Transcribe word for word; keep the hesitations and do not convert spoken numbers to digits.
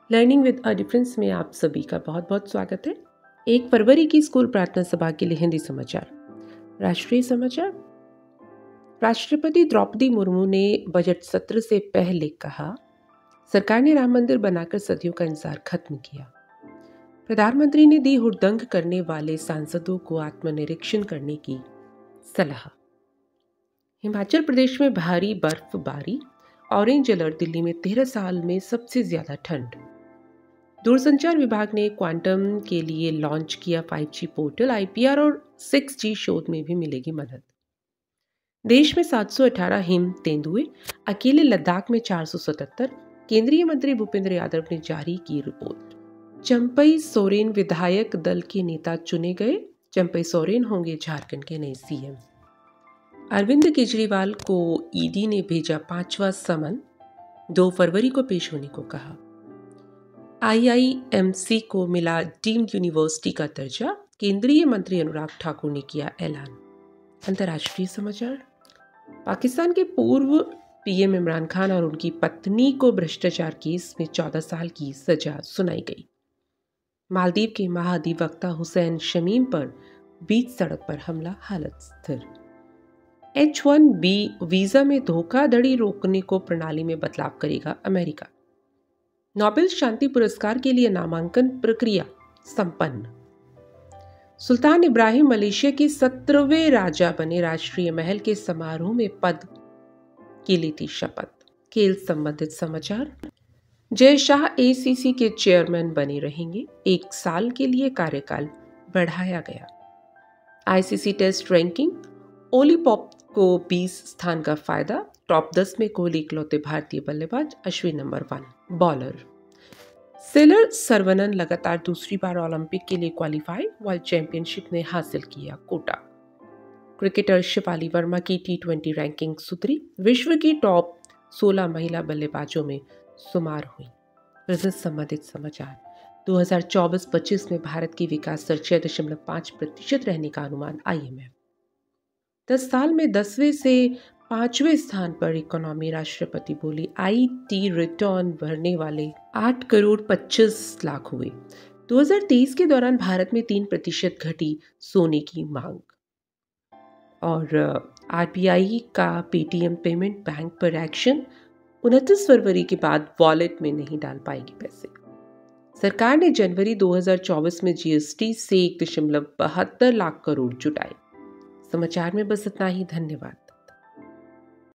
Learning with a difference में आप सभी का बहुत बहुत स्वागत है। एक फरवरी की स्कूल प्रार्थना सभा के लिए हिंदी समाचार। राष्ट्रीय समाचार। राष्ट्रपति द्रौपदी मुर्मू ने बजट सत्र से पहले कहा, सरकार ने राम मंदिर बनाकर सदियों का इंतजार खत्म किया। प्रधानमंत्री ने दी हुड़दंग करने वाले सांसदों को आत्मनिरीक्षण करने की सलाह। हिमाचल प्रदेश में भारी बर्फबारी, ऑरेंज अलर्ट। दिल्ली में तेरह साल में सबसे ज्यादा ठंड। दूरसंचार विभाग ने क्वांटम के लिए लॉन्च किया फाइव जी पोर्टल। आईपीआर और सिक्स जी शोध में भी मिलेगी मदद। देश में सात सौ अठारह हिम तेंदुए, अकेले लद्दाख में चार सौ सतहत्तर। केंद्रीय मंत्री भूपेंद्र यादव ने जारी की रिपोर्ट। चंपई सोरेन विधायक दल के नेता चुने गए। चंपई सोरेन होंगे झारखंड के नए सीएम। अरविंद केजरीवाल को ईडी ने भेजा पांचवा समन। दो फरवरी को पेश होने को कहा। आईआईएमसी को मिला डीम्ड यूनिवर्सिटी का दर्जा। केंद्रीय मंत्री अनुराग ठाकुर ने किया ऐलान। अंतर्राष्ट्रीय समाचार। पाकिस्तान के पूर्व पीएम इमरान खान और उनकी पत्नी को भ्रष्टाचार केस में चौदह साल की सजा सुनाई गई। मालदीव के महाधिवक्ता हुसैन शमीम पर बीच सड़क पर हमला, हालत स्थिर। एच वन बी वीजा में धोखाधड़ी रोकने को प्रणाली में बदलाव करेगा अमेरिका। नोबेल शांति पुरस्कार के लिए नामांकन प्रक्रिया संपन्न। सुल्तान इब्राहिम मलेशिया के सत्रहवें राजा बने। राष्ट्रीय महल के समारोह में पद की ली थी शपथ। खेल संबंधित समाचार। जय शाह एसीसी के चेयरमैन बने रहेंगे। एक साल के लिए कार्यकाल बढ़ाया गया। ICC test ranking. Ollie Pope को बीस स्थान का फायदा। टॉप दस में कोहली इकलौते भारतीय बल्लेबाज। Ashwin number one bowler. Sailor Saravanan लगातार दूसरी बार ओलंपिक के लिए क्वालिफाई। वर्ल्ड चैंपियनशिप में हासिल किया कोटा। क्रिकेटर शिफाली वर्मा की टी ट्वेंटी रैंकिंग सुधरी। विश्व की टॉप सोलह महिला बल्लेबाजों में शुमार हुई। बिजनेस संबंधित समाचार। दो हज़ार चौबीस पच्चीस में भारत की विकास दर छह दशमलव पाँच प्रतिशत रहने का अनुमान आईएमएफ। दस साल में दसवें से पांचवें स्थान पर इकोनॉमी। राष्ट्रपति बोली, आईटी रिटर्न भरने वाले आठ करोड़ पच्चीस लाख हुए। दो हज़ार तेईस के दौरान भारत में तीन प्रतिशत घटी सोने की मांग। और आरबीआई का पेटीएम पेमेंट बैंक पर एक्शन। उनतीस फरवरी के बाद वॉलेट में नहीं डाल पाएगी पैसे। सरकार ने जनवरी दो हज़ार चौबीस में जीएसटी से एक दशमलव बहत्तर लाख करोड़ जुटाए। समाचार में बस इतना ही। धन्यवाद।